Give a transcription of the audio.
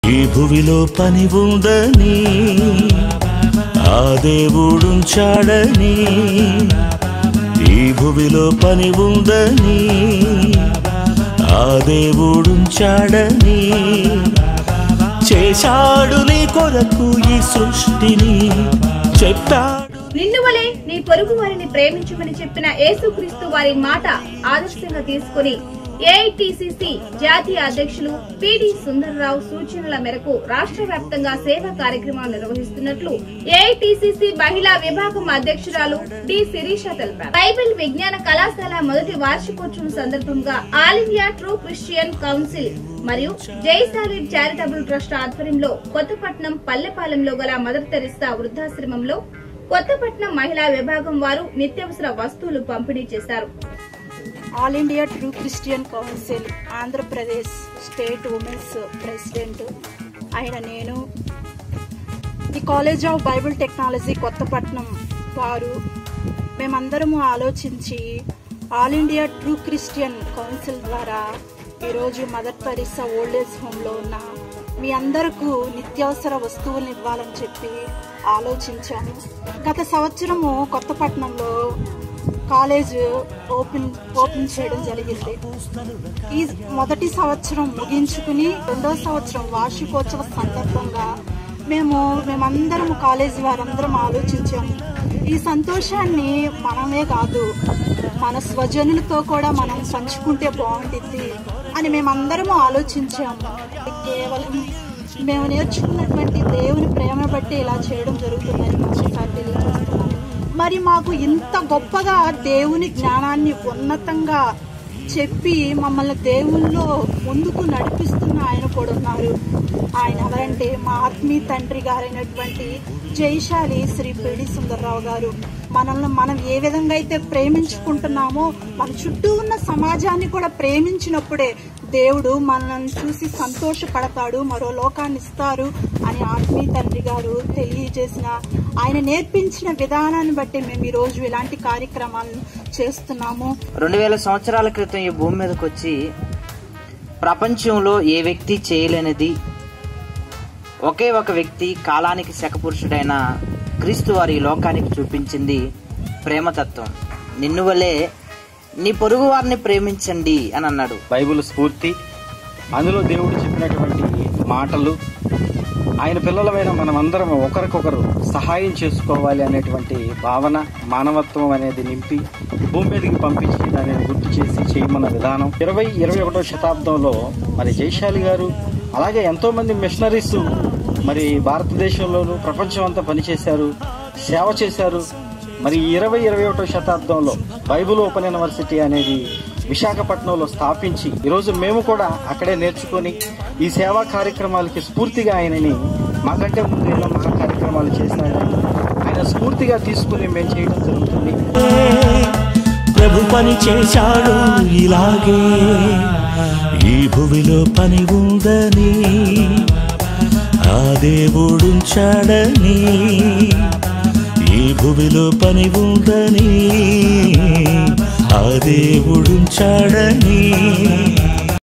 ఈ భువిలో పని ఉందని ఆ దేవుడుంచాడని, ఈ భువిలో పని ఉందని ఆ దేవుడుంచాడని, చేశాడు నీ కొరకు ఈ సృష్టిని చెప్పాడు. నిన్ను వలె నీ పొరుగు వారిని ప్రేమించమని చెప్పిన యేసుక్రీస్తు వారి మాట ఆదర్శంగా తీసుకుని ఏఐటిసిసి జాతీయ అధ్యక్షులు పిడి సుందర్రావు సూచనల మేరకు రాష్ట్ర వ్యాప్తంగా సేవా కార్యక్రమాలు నిర్వహిస్తున్నట్లు ఏఐటిసిసి మహిళా విభాగం అధ్యక్షురాలు డి శిరీష తెలిపారు. బైబిల్ విజ్ఞాన కళాశాల మొదటి వార్షికోత్సవం సందర్భంగా all India true Christian council మరియు జైసాలి చారిటబుల్ ట్రస్ట్ ఆధ్వర్యంలో కొత్తపట్నం పల్లెపాలెంలో గల మదర్ తెరిసా వృద్ధాశ్రమంలో కొత్తపట్నం మహిళా విభాగం వారు నిత్యావసర వస్తువులు పంపిణీ చేశారు. All India true Christian council Andhra Pradesh state women's president అయిన నేను, the college of Bible technology Kothapatnam వారు మేమందరము ఆలోచించి all India true Christian council ద్వారా ఈరోజు మదర్ తెరిసా ఓల్డ్ ఏజ్ హోమ్లో ఉన్న మీ అందరికీ నిత్యావసర వస్తువులను ఇవ్వాలని చెప్పి ఆలోచించాము. గత సంవత్సరము కొత్తపట్నంలో కాలేజ్ ఓపెన్ చేయడం జరిగింది. ఈ మొదటి సంవత్సరం ముగించుకుని రెండో సంవత్సరం వార్షికోత్సవ సందర్భంగా మేమందరం కాలేజీ వారందరం ఆలోచించాము. ఈ సంతోషాన్ని మనమే కాదు మన స్వజనులతో కూడా మనం పంచుకుంటే బాగుంటుంది అని మేమందరం ఆలోచించాము. కేవలం మేము నేర్చుకున్నటువంటి దేవుని ప్రేమ బట్టి ఇలా చేయడం జరుగుతుందని మరోసారి తెలియజేస్తున్నాము. మరి మాకు ఇంత గొప్పగా దేవుని జ్ఞానాన్ని ఉన్నతంగా చెప్పి మమ్మల్ని దేవుల్లో ముందుకు నడిపిస్తున్న ఆయన కూడా ఉన్నారు. ఆయన ఎవరంటే మా ఆత్మీయ తండ్రి గారైనటువంటి జైశాలి శ్రీ పిడి సుందర్రావు గారు. మనం ఏ విధంగా అయితే ప్రేమించుకుంటున్నామో మన చుట్టూ ఉన్న సమాజాన్ని కూడా ప్రేమించినప్పుడే దేవుడు మనల్ని చూసి సంతోషపడతాడు, మరో లోకాన్ని ఇస్తారు అని ఆత్మీయ తండ్రి గారు తెలియజేసిన ఆయన నేర్పించిన విధానాన్ని బట్టి మేము ఈ రోజు ఇలాంటి కార్యక్రమాలను చేస్తున్నాము. 2000 సంవత్సరాల క్రితం ఈ భూమి మీదకి వచ్చి ప్రపంచంలో ఏ వ్యక్తి చేయలేనిది ఒకే ఒక వ్యక్తి కాలానికి శకపురుషుడైన క్రీస్తు వారి లోకానికి చూపించింది ప్రేమతత్వం. నిన్ను వలే నీ పొరుగు వారిని ప్రేమించండి అని అన్నాడు. బైబిల్ స్ఫూర్తి, అందులో దేవుడు చెప్పినటువంటి మాటలు, ఆయన పిల్లలమైన మనమందరం ఒకరికొకరు సహాయం చేసుకోవాలి అనేటువంటి భావన, మానవత్వం అనేది నింపి భూమి మీదకి పంపించి దానిని గుర్తు చేసి చేయమన్న విధానం 20-21వ శతాబ్దంలో మరి జైశాలి గారు అలాగే ఎంతో మంది మిషనరీస్ మరి భారతదేశంలోనూ ప్రపంచం అంతా పనిచేశారు, సేవ చేశారు. మరి 20-21వ శతాబ్దంలో బైబిల్ ఓపెన్ యూనివర్సిటీ అనేది విశాఖపట్నంలో స్థాపించి ఈరోజు మేము కూడా అక్కడే నేర్చుకొని ఈ సేవా కార్యక్రమాలకి స్ఫూర్తిగా ఆయనని మాకంటే ముందు ఎన్నో మహా కార్యక్రమాలు చేశాడు. ఆయన స్ఫూర్తిగా తీసుకుని మేము చేయడం జరుగుతుంది. ప్రభు పని చేశాడు ఇలాగే, ఈ భువిలో పని ఉందని ఆ దేవుడుంచాడని, ఈ భువిలో పని ఉందని ఆ దేవుడుంచాడని.